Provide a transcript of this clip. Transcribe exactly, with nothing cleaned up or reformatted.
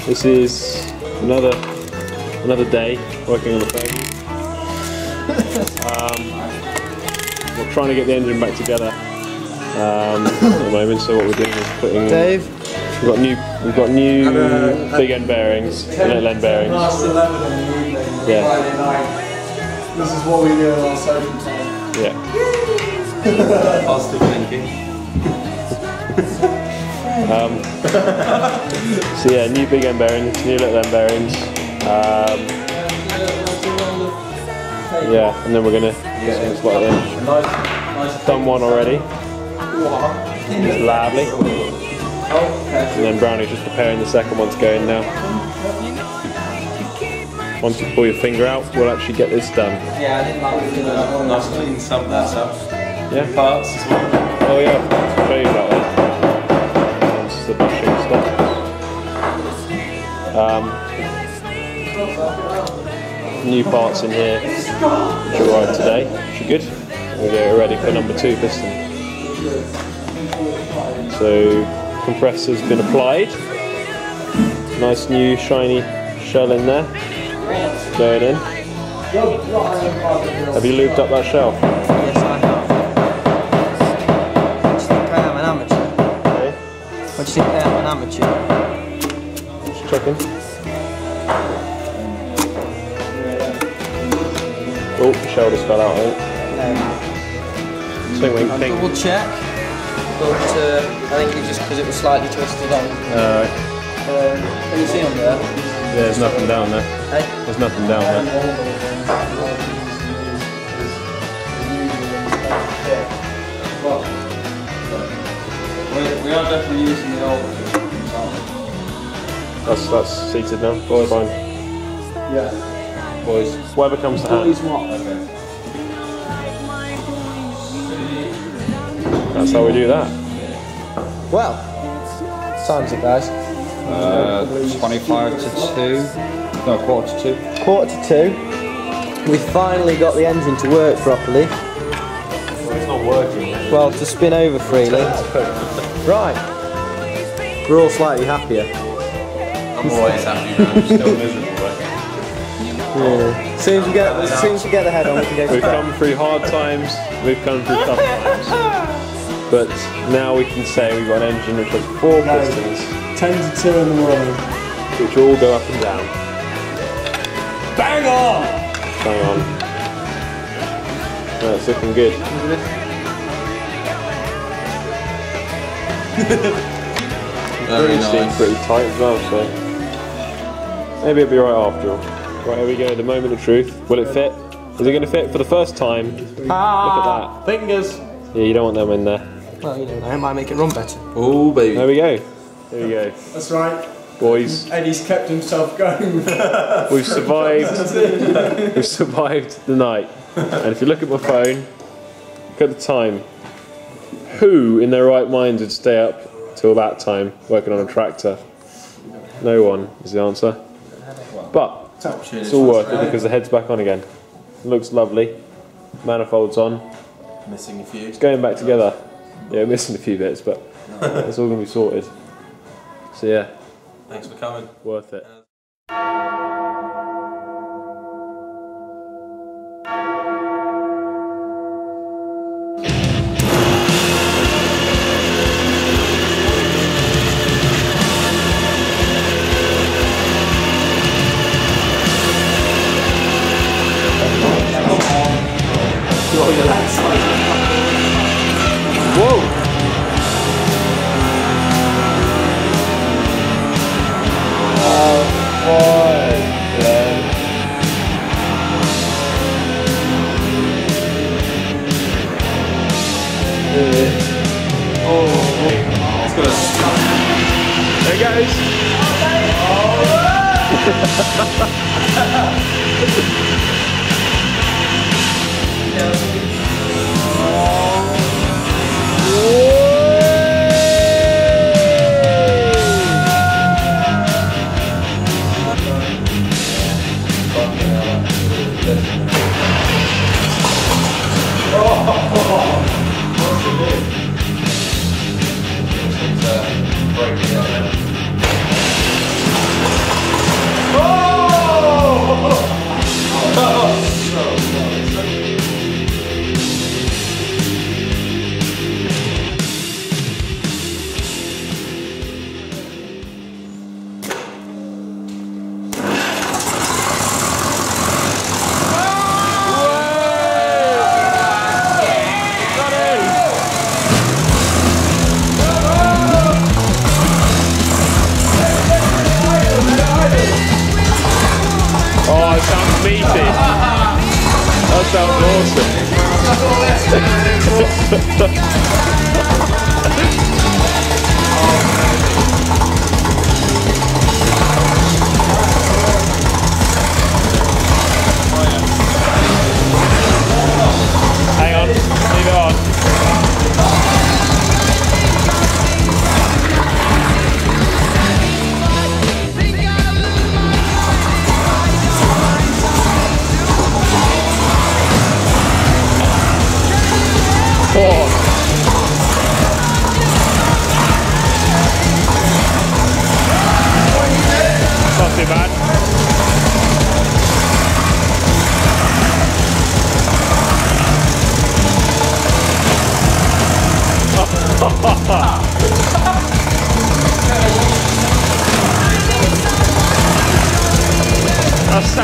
This is another another day working on the Fergie. um, we're trying to get the engine back together um, at the moment. So what we're doing is putting. Dave, we've got new we've got new uh, big end bearings, little end bearings. Yeah. This is what we do on our social time. Yeah. Positive thinking. um, so yeah, new big end bearings, new little end bearings. Um, yeah, and then we're gonna get some spot wrench. Done one already. It's lovely. And then Brownie's just preparing the second one to go in now. Once you pull your finger out, we'll actually get this done. Yeah, I didn't like it. Nice clean sub that stuff. Yeah. Parts as well. Oh yeah, I'll show you about that. That's the bushing stuff. Um, new parts in here, which arrived today, which are good. We'll get it ready for number two piston. So, compressor's been applied. Nice new shiny shell in there. Going in. Have you lubed up that shell? yes I have. What do you think I am, an amateur? Okay. What do you think I am, an amateur? Just checking. Oh, the shell just fell out, I think. Um, Swing wing I'll ping. double check, but uh, I think it's just because it was slightly twisted on. Alright. Um, can you see on there? Yeah, there's nothing down there. Hey? There's nothing down there. We are definitely using the old. That's that's seated now. Boys, fine. Yeah. Boys, whatever comes to hand. That's how we do that. Well, what time's it, guys? Uh, twenty-five to two. No, quarter to two. Quarter to two. We finally got the engine to work properly. Well, it's not working. Well, to spin over freely. Right. We're all slightly happier. I'm always happy, man. I'm still miserable, but Yeah. As soon as we get, as soon as we get the head on, we can go. We've come through hard times. We've come through tough times. But now we can say we've got an engine which has four pistons, ten to two in the morning. which all go up and down. Bang on! Hang on. That's looking good. very It's seems nice. pretty tight as well, so maybe it'll be right after all. Right, here we go, the moment of truth. Will it fit? Is it going to fit for the first time? Ah, Look at that. Fingers! Yeah, you don't want them in there. Well, you know, I might make it run better. Oh, baby. There we go. There we go. That's right. Boys, Eddie's kept himself going. we've survived. We've survived the night. And if you look at my phone, look at the time. Who in their right mind would stay up till that time working on a tractor? No one is the answer. But it's all worth it because the head's back on again. It looks lovely. Manifold's on. Missing a few. It's going back together. Yeah, we're missing a few bits, but it's all going to be sorted. So yeah, Thanks for coming. worth it. Whoa! Oh boy! Yeah. Oh, It's gonna stop. there it goes! It's uh, breaking down. meaty. That sounds Hang on, leave it on. Oh. Not too bad. That's